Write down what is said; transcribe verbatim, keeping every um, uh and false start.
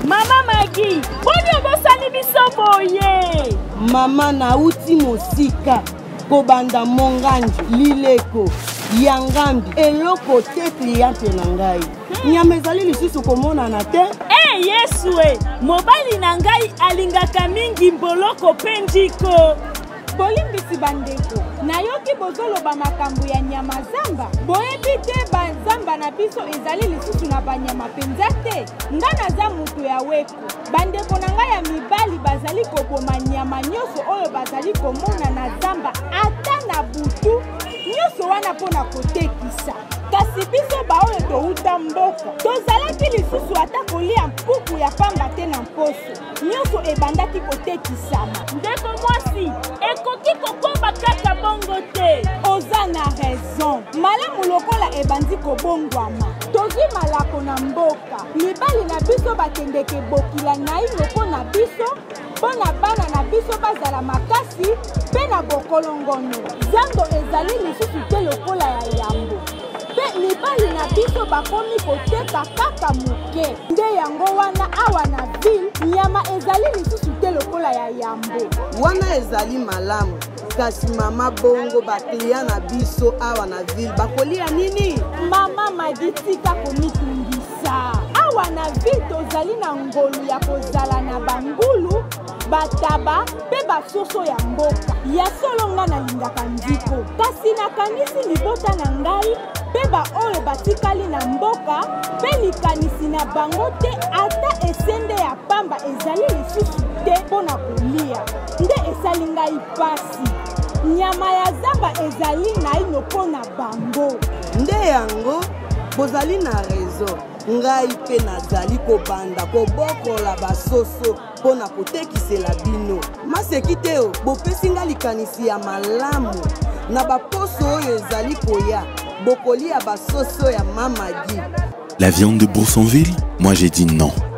Mama Magi, boni obosali biso boye. Mama nauti mosika kobanda monganji lileko yangambi eloko te cliente na ngai. Nyama ezali lisusu komonana te. Eh Yesu e, mobali na ngai alingaka mingi mboloko penjiko. Bolimbisi bandeko, nayoki bozoloba makambo ya nyama zamba. Boyebi te banzamba na biso ezali lisusu na banyama penza te. Nga naza mutu ya weko. Bandeko na ngai ya mibali bazali koboma nyama nyonso oyo bazali komona na zamba ata na butu. Nyonso wana pona kotekisa. Kasi biso ba oyo touta mboka tozalaki lisusu ata kolia mpuku ya pamba te na mposo. Nyonso ebandaki kotekisama. Ndeko mwasi, ekoki kokomba kaka bongo te. Oza na raison. Malamu lokola ebandi kobongwama. Tozwi malako na mboka. Mibali na biso bakendeke bokila na ino po na biso, po na bana na biso bazala makasi, pe na bokolongono. Zando ezali lisusu te lokola ya yambo. Pe mibali na biso bakomi koteka kaka muke. Nde yango wana awa na ville, nyama ezali lisusu te lokola ya yambo. Wana ezali malamu. Kasi mama bongo bateya na biso awa na ville bakolia nini? Mama magitika komitungisa. Awa na ville tozali na ngolu ya kozala na bangulu, bataba, pe basoso ya mboka. Ya solo nga na lingaka ndiko. Kasi nakanisi libota na ngai, pe ba oyo batikali na mboka, pe likanisi na bango te ata esende ya pamba ezali lisusu te pona kolia. Nde esali ngai pasi. Nyama ya zamba ezali na ino pona bango. Nde yango bozali na raison. Ngai pe nazali kobanda kobokola basoso pona kotekisela bino. Maseki te o bopesi nga likanisi ya malamu na baposo oyo ezali koya bokolia basoso ya Mama Magi. La viande de Boursonville? Moi j'ai dit non.